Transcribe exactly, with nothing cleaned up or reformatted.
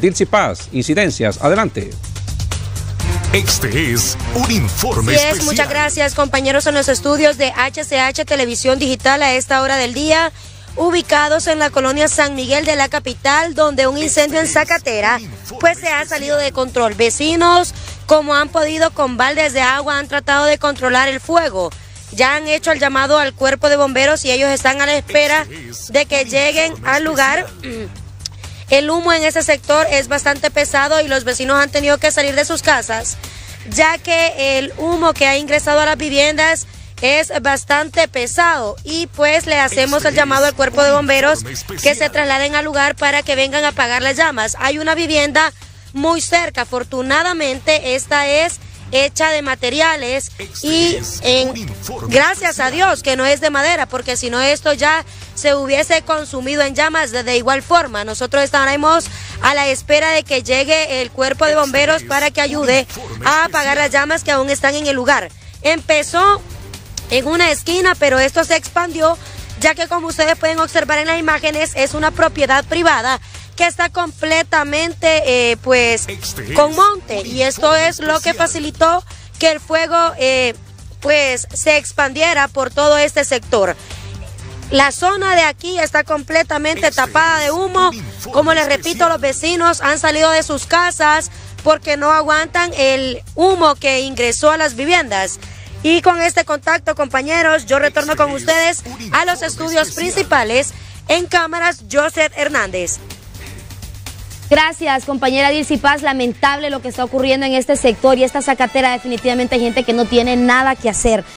Dilcy Paz, incidencias, adelante. Este es un informe sí es, especial. Muchas gracias, compañeros, en los estudios de H C H Televisión Digital a esta hora del día, ubicados en la colonia San Miguel de la capital, donde un incendio en Zacatera pues se ha salido de control. Vecinos, como han podido con baldes de agua, han tratado de controlar el fuego. Ya han hecho el llamado al cuerpo de bomberos y ellos están a la espera de que lleguen al lugar. El humo en ese sector es bastante pesado y los vecinos han tenido que salir de sus casas, ya que el humo que ha ingresado a las viviendas es bastante pesado, y pues le hacemos el llamado al cuerpo de bomberos que se trasladen al lugar para que vengan a apagar las llamas. Hay una vivienda muy cerca, afortunadamente esta es hecha de materiales y en, gracias a Dios que no es de madera, porque si no esto ya se hubiese consumido en llamas. De, de igual forma, nosotros estaremos a la espera de que llegue el cuerpo de bomberos para que ayude a apagar las llamas que aún están en el lugar. Empezó en una esquina, pero esto se expandió, ya que, como ustedes pueden observar en las imágenes, es una propiedad privada que está completamente eh, pues con monte, y esto es lo que facilitó que el fuego eh, pues se expandiera por todo este sector. La zona de aquí está completamente tapada de humo. Como les repito, los vecinos han salido de sus casas porque no aguantan el humo que ingresó a las viviendas. Y con este contacto, compañeros, yo retorno con ustedes a los estudios principales. En cámaras, Joseph Hernández. Gracias, compañera Dilcy Paz. Lamentable lo que está ocurriendo en este sector y esta Zacatera. Definitivamente hay gente que no tiene nada que hacer.